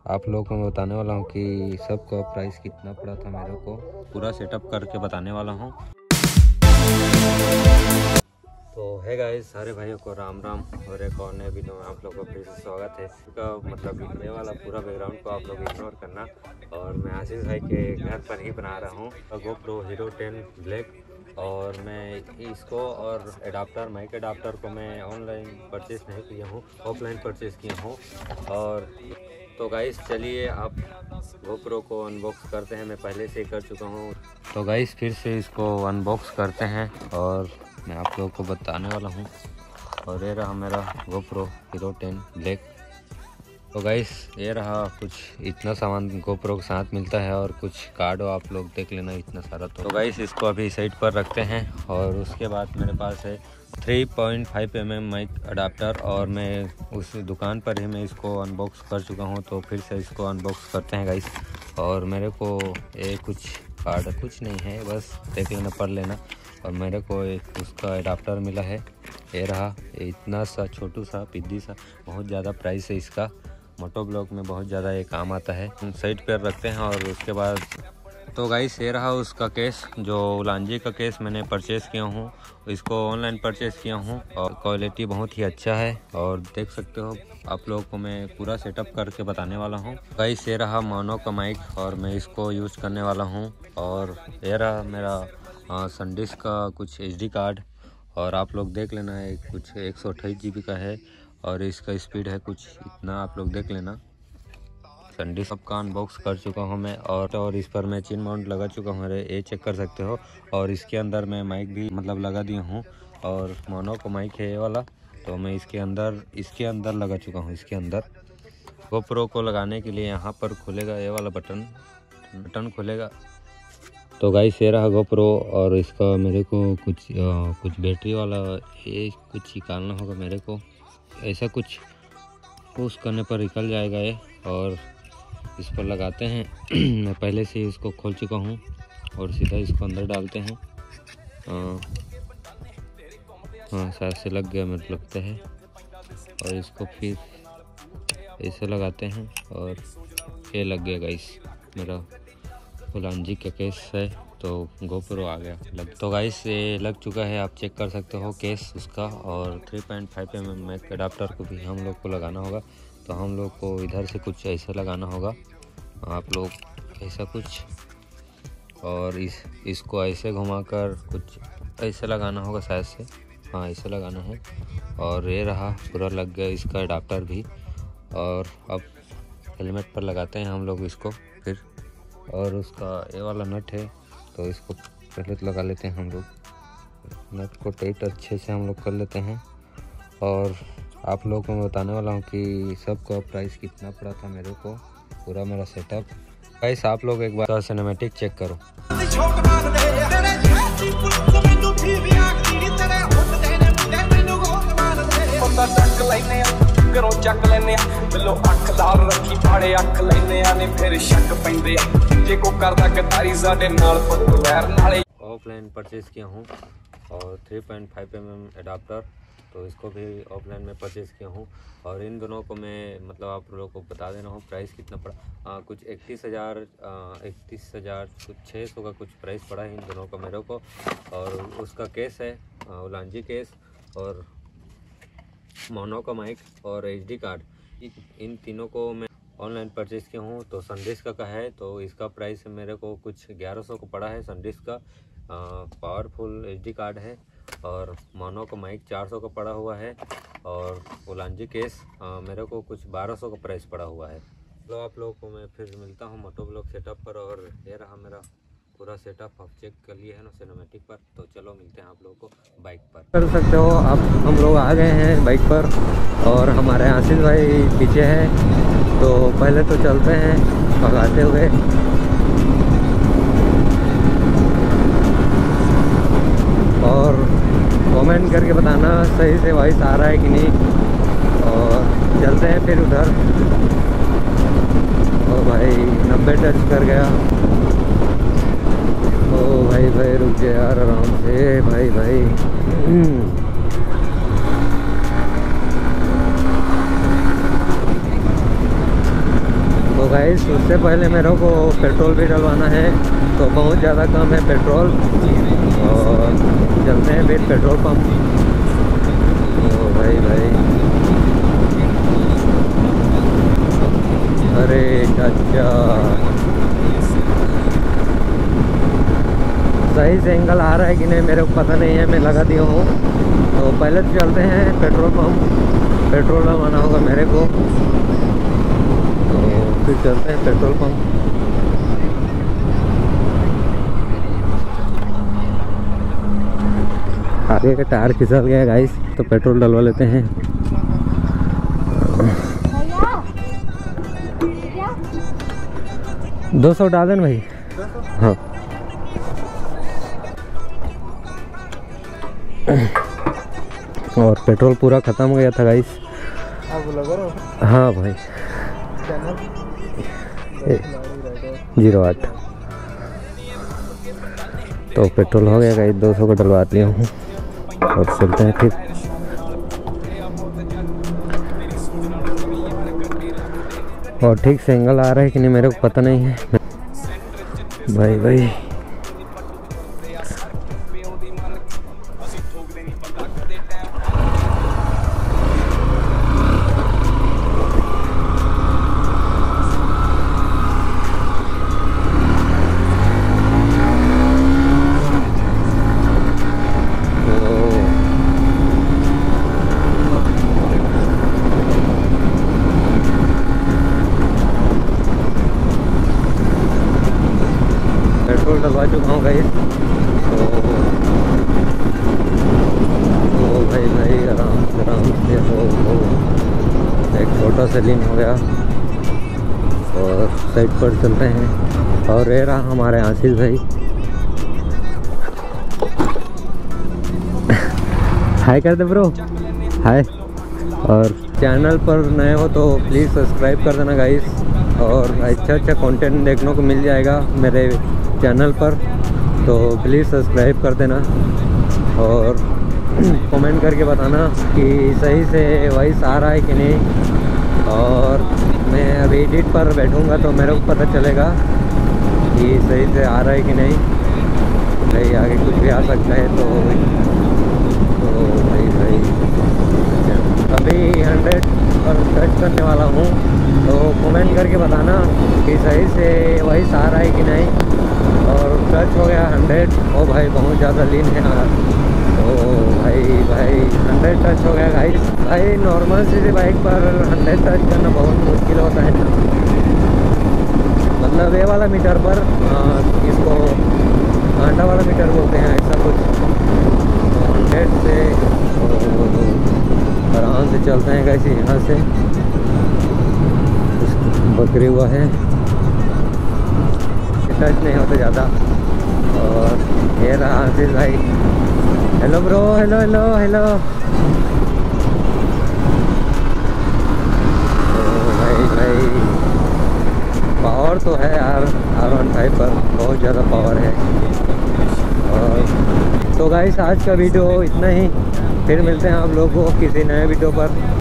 आप लोगों को मैं बताने वाला हूँ कि सबका प्राइस कितना पड़ा था मेरे को, पूरा सेटअप करके बताने वाला हूँ। तो है गाइस, सारे भाइयों को राम राम और एक और नए वीडियो में आप लोगों का फिर से स्वागत है। इसका मतलब ये वाला पूरा बैकग्राउंड को आप लोग इग्नोर करना। और मैं आशीष भाई के घर पर ही बना रहा हूँ GoPro Hero 10 ब्लैक। और मैं इसको और एडाप्टर, माइक एडाप्टर को मैं ऑनलाइन परचेस नहीं किया हूँ, ऑफलाइन परचेस किया हूँ। और तो गाइस चलिए आप GoPro को अनबॉक्स करते हैं। मैं पहले से ही कर चुका हूँ, तो गाइस फिर से इसको अनबॉक्स करते हैं और मैं आप लोगों को बताने वाला हूँ। और ये रहा मेरा GoPro Hero 10 ब्लैक। तो गाइस ये रहा, कुछ इतना सामान GoPro के साथ मिलता है और कुछ कार्ड आप लोग देख लेना, इतना सारा। तो गाइस इसको अभी साइड पर रखते हैं। और उसके बाद मेरे पास है 3.5 mm माइक अडाप्टर और मैं उस दुकान पर ही मैं इसको अनबॉक्स कर चुका हूँ। तो फिर से इसको अनबॉक्स करते हैं गाइस। और मेरे को ये कुछ कार्ड कुछ नहीं है, बस देख लेना, पढ़ लेना। और मेरे को एक उसका एडाप्टर मिला है, ये रहा, इतना सा छोटू सा पिद्दी सा, बहुत ज़्यादा प्राइस है इसका। मोटो ब्लॉग में बहुत ज़्यादा ये काम आता है। हम साइड पर रखते हैं। और उसके बाद तो गाइस ये रहा उसका केस, जो उलांजी का केस मैंने परचेज़ किया हूँ, इसको ऑनलाइन परचेज़ किया हूँ और क्वालिटी बहुत ही अच्छा है। और देख सकते हो आप लोगों को मैं पूरा सेटअप करके बताने वाला हूँ। गाइस ये रहा मोनो का माइक और मैं इसको यूज़ करने वाला हूँ। और ये रहा मेरा संडिस्क का कुछ SD कार्ड, और आप लोग देख लेना है, कुछ 128 GB का है और इसका स्पीड है कुछ इतना, आप लोग देख लेना। संडिस्क का अनबॉक्स कर चुका हूँ मैं। और इस पर मैं चिन माउंट लगा चुका हूँ, ये चेक कर सकते हो। और इसके अंदर मैं माइक भी मतलब लगा दिया हूँ, और मोनो का माइक है ये वाला, तो मैं इसके अंदर लगा चुका हूँ। इसके अंदर GoPro को लगाने के लिए यहाँ पर खुलेगा ये वाला बटन खुलेगा। तो गाइस ये रहा GoPro, और इसका मेरे को कुछ बैटरी वाला ये कुछ निकालना होगा मेरे को, ऐसा कुछ पुश करने पर निकल जाएगा ये। और इस पर लगाते हैं मैं पहले से इसको खोल चुका हूँ और सीधा इसको अंदर डालते हैं। हाँ शायद से लग गया, मेरे लगता है। और इसको फिर ऐसे लगाते हैं और ये लग गया गाइस। मेरा उलांजी का केस है, तो GoPro आ गया लग। तो गाइस ये लग चुका है, आप चेक कर सकते हो केस उसका। और 3.5 mm माइक एडाप्टर को भी हम लोग को लगाना होगा। तो हम लोग को इधर से कुछ ऐसा लगाना होगा, आप लोग ऐसा कुछ, और इसको ऐसे घुमाकर कुछ ऐसे लगाना होगा शायद से, हाँ ऐसे लगाना है। और ये रहा, पूरा लग गया इसका एडाप्टर भी। और अब हेलमेट पर लगाते हैं हम लोग इसको फिर। और उसका ये वाला नट है, तो इसको पहले तो लगा लेते हैं हम लोग, नट को टाइट अच्छे से हम लोग कर लेते हैं। और आप लोगों को मैं बताने वाला हूँ कि सबका प्राइस कितना पड़ा था मेरे को, पूरा मेरा सेटअप। गाइस आप लोग एक बार सिनेमैटिक चेक करो। घरों चक लेने बिलो अख लाल रखी फाड़े अख लेने आने फिर शक पैंदे जे को करदा गदारी साडे नाल पुत वैर नाले। ऑफलाइन परचेज किया हूँ और 3.5 mm एडाप्टर, तो इसको भी ऑफलाइन में परचेज़ किया हूँ। और इन दोनों को मैं मतलब आप लोगों को बता दे रहा हूँ प्राइस कितना पड़ा। कुछ 31,000 कुछ 600 का कुछ प्राइस पड़ा है इन दोनों का मेरे को। और उसका केस है उलांजी केस, और मोनो का माइक और SD कार्ड, इन तीनों को मैं ऑनलाइन परचेज़ किया हूँ। तो संडिस्क का है, तो इसका प्राइस मेरे को कुछ 1100 को पड़ा है संडिस्क का। पावरफुल SD कार्ड है। और मोनो का माइक 400 का पड़ा हुआ है। और उलांजी केस मेरे को कुछ 1200 का प्राइस पड़ा हुआ है। तो आप लोगों को मैं फिर मिलता हूँ मोटो ब्लॉग सेटअप पर। और ये रहा मेरा पूरा सेटअप, आप चेक कर लिए है ना सिनेमैटिक पर। तो चलो मिलते हैं आप लोगों को बाइक पर। कर सकते हो आप, हम लोग आ गए हैं बाइक पर और हमारे आशीष भाई पीछे हैं। तो पहले तो चलते हैं भगाते हुए। और कमेंट करके बताना सही से वॉइस आ रहा है कि नहीं। और चलते हैं फिर उधर। ओ भाई 90 टच कर गया। ओ भाई रुक जा यार आराम से भाई। तो गाइस उससे पहले मेरे को पेट्रोल भी डलवाना है, तो बहुत ज़्यादा कम है पेट्रोल। और चलते हैं फिर पेट्रोल पंप। ओ भाई अरे चाचा, सही से एंगल आ रहा है कि नहीं मेरे को पता नहीं है, मैं लगा दिया हूँ। तो पहले तो चलते हैं पेट्रोल पंप, पेट्रोल डलवाना होगा मेरे को, तो फिर चलते हैं पेट्रोल पंप। आगे का टायर फिसल गया गाइस, तो पेट्रोल डलवा लेते हैं। 200 डाल देना भाई। हाँ और पेट्रोल पूरा ख़त्म हो गया था गाइस। हाँ भाई 08। तो पेट्रोल हो गया गाइस, 200 का डलवा लिया हूँ और चलते हैं फिर। और ठीक से एंगल आ रहा है कि नहीं मेरे को पता नहीं है भाई। पेट्रोल डलवा चुका हूँ गाइस। तो भाई आराम से हो एक छोटा सा लीन हो गया और साइड पर चलते हैं। और ये रहा हमारे आशीष भाई। हाय कर दे ब्रो, हाय। और चैनल पर नए हो तो प्लीज़ सब्सक्राइब कर देना गाइस, और अच्छा कंटेंट देखने को मिल जाएगा मेरे चैनल पर, तो प्लीज़ सब्सक्राइब कर देना। और कमेंट करके बताना कि सही से वॉइस आ रहा है कि नहीं। और मैं अभी एडिट पर बैठूंगा तो मेरे को पता चलेगा कि सही से आ रहा है कि नहीं। भाई आगे कुछ भी आ सकता है, तो भाई अभी 100 पर टच करने वाला हूँ, तो कमेंट करके बताना कि सही से वॉइस आ रहा है कि नहीं। और टच हो गया 100। ओ भाई बहुत ज़्यादा लीन है यार। तो भाई 100 टच हो गया गाइस। भाई नॉर्मल सी बाइक पर 100 टच करना बहुत मुश्किल होता है, मतलब ये वाला मीटर पर, इसको कांटा वाला मीटर बोलते हैं ऐसा कुछ। तो 100 से आराम से चलते हैं गाइस। यहाँ से बकरी हुआ है, टच नहीं होता ज़्यादा। और ये रहा आशीष भाई। Hello bro, hello. भाई पावर तो है यार R15 पर, बहुत ज़्यादा पावर है। और तो गाइस आज का वीडियो इतना ही, फिर मिलते हैं आप लोगों को किसी नए वीडियो पर।